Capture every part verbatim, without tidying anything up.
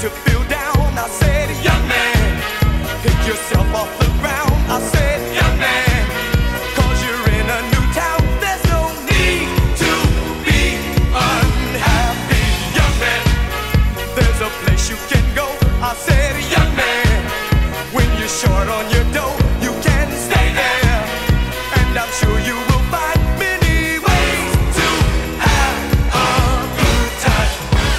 to feel down. I said, young man, pick yourself off the ground. I said, young man, cause you're in a new town. There's no need to be unhappy, young man. There's a place you can go. I said, young man, when you're short on your dough, you can stay there, and I'm sure you will find many ways to have a good time.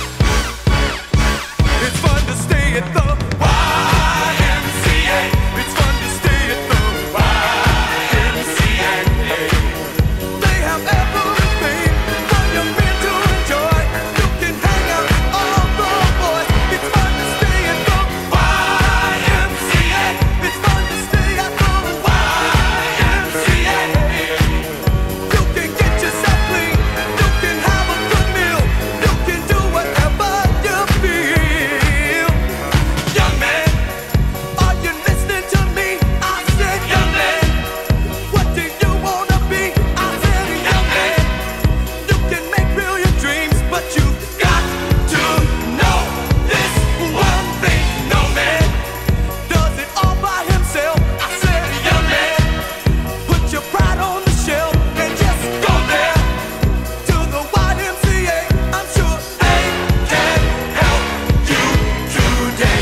It's fun to stay at the Y M C A. It's fun to stay at the Y M C A. They have everything for your friend to enjoy. You can hang out with all the boys. It's fun to stay at the Y M C A. It's fun to stay at the Y M C A. You can get yourself clean. You can have a good meal. You can do whatever you feel. Young man, are you listening to me? I said, young man, what do you wanna be? I said, young man, you can make real your dreams, but you got to know this one thing. No man does it all by himself. I said, young man, put your pride on the shelf and just go there to the Y M C A. I'm sure they can help you today.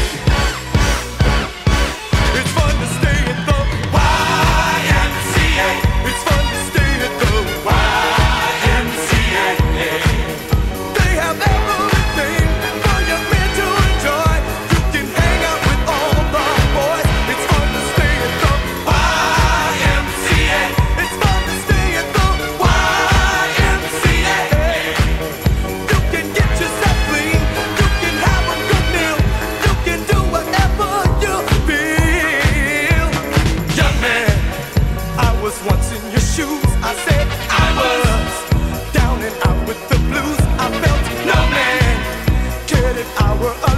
It's fun to stay at the Y M C A. It's fun to stay at the Y M C A. They have everything for young men to enjoy. You can hang out with all the boys. It's fun to stay at the Y M C A. It's fun to stay at the Y M C A. You can get yourself clean. You can have a good meal. You can do whatever you feel. Young man, I was once in your shoes. I said I was down and out with the blues. I felt no man cared if I were